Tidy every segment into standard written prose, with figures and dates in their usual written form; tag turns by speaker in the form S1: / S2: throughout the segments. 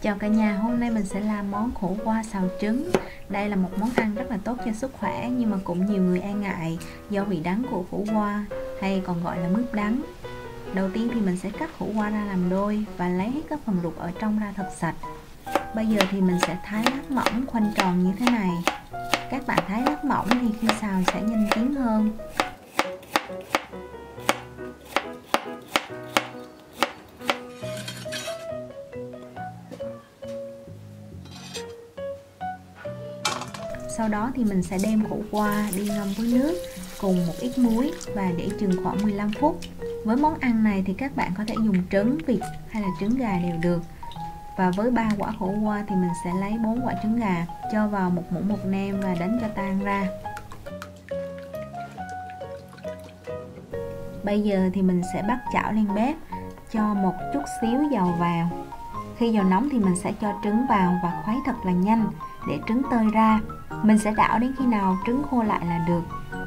S1: Chào cả nhà, hôm nay mình sẽ làm món khổ qua xào trứng. Đây là một món ăn rất là tốt cho sức khỏe nhưng mà cũng nhiều người e ngại do vị đắng của khổ qua hay còn gọi là mướp đắng. Đầu tiên thì mình sẽ cắt khổ qua ra làm đôi và lấy hết các phần ruột ở trong ra thật sạch. Bây giờ thì mình sẽ thái lát mỏng khoanh tròn như thế này. Các bạn thái lát mỏng thì khi xào sẽ nhanh chín hơn. Sau đó thì mình sẽ đem khổ qua đi ngâm với nước cùng một ít muối và để chừng khoảng 15 phút. Với món ăn này thì các bạn có thể dùng trứng vịt hay là trứng gà đều được. Và với 3 quả khổ qua thì mình sẽ lấy 4 quả trứng gà, cho vào một muỗng bột nêm và đánh cho tan ra. Bây giờ thì mình sẽ bắt chảo lên bếp, cho một chút xíu dầu vào. Khi dầu nóng thì mình sẽ cho trứng vào và khuấy thật là nhanh để trứng tơi ra. Mình sẽ đảo đến khi nào trứng khô lại là được.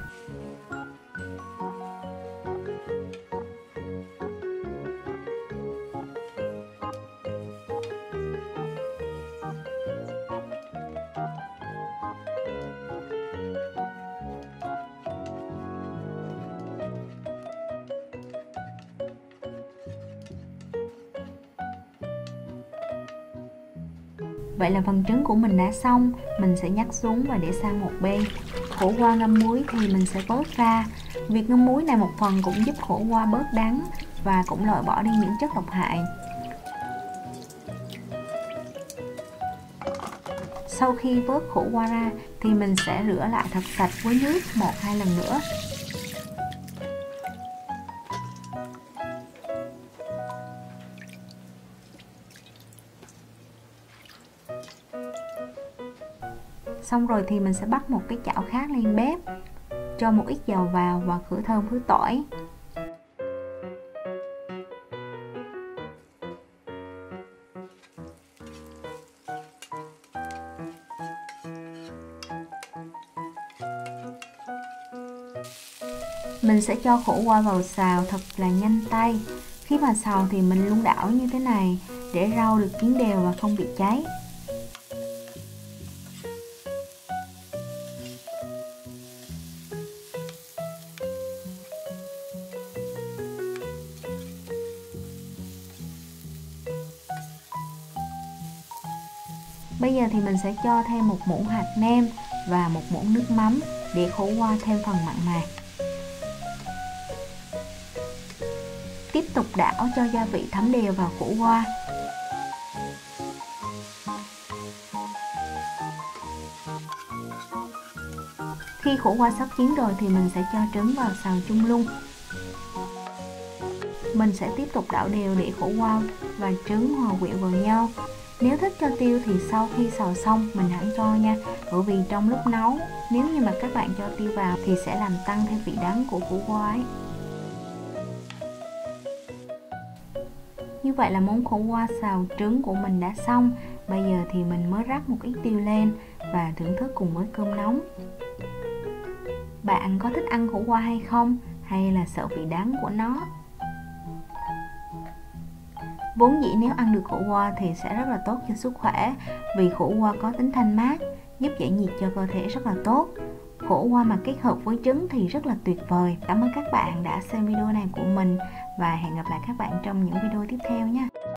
S1: Vậy là phần trứng của mình đã xong, mình sẽ nhắc xuống và để sang một bên. Khổ qua ngâm muối thì mình sẽ vớt ra. Việc ngâm muối này một phần cũng giúp khổ qua bớt đắng và cũng loại bỏ đi những chất độc hại. Sau khi vớt khổ qua ra thì mình sẽ rửa lại thật sạch với nước 1-2 lần nữa. Xong rồi thì mình sẽ bắt một cái chảo khác lên bếp, cho một ít dầu vào và khử thơm với tỏi. Mình sẽ cho khổ qua vào xào thật là nhanh tay. Khi mà xào thì mình luôn đảo như thế này để rau được chín đều và không bị cháy. Bây giờ thì mình sẽ cho thêm một muỗng hạt nêm và một muỗng nước mắm để khổ qua thêm phần mặn mà. Tiếp tục đảo cho gia vị thấm đều vào khổ qua. Khi khổ qua sắp chín rồi thì mình sẽ cho trứng vào xào chung luôn. Mình sẽ tiếp tục đảo đều để khổ qua và trứng hòa quyện vào nhau. Nếu thích cho tiêu thì sau khi xào xong mình hẳn cho nha, bởi vì trong lúc nấu nếu như mà các bạn cho tiêu vào thì sẽ làm tăng thêm vị đắng của khổ qua ấy. Như vậy là món khổ qua xào trứng của mình đã xong. Bây giờ thì mình mới rắc một ít tiêu lên và thưởng thức cùng với cơm nóng. Bạn có thích ăn khổ qua hay không? Hay là sợ vị đắng của nó? Vốn dĩ nếu ăn được khổ qua thì sẽ rất là tốt cho sức khỏe, vì khổ qua có tính thanh mát, giúp giải nhiệt cho cơ thể rất là tốt. Khổ qua mà kết hợp với trứng thì rất là tuyệt vời. Cảm ơn các bạn đã xem video này của mình và hẹn gặp lại các bạn trong những video tiếp theo nhé.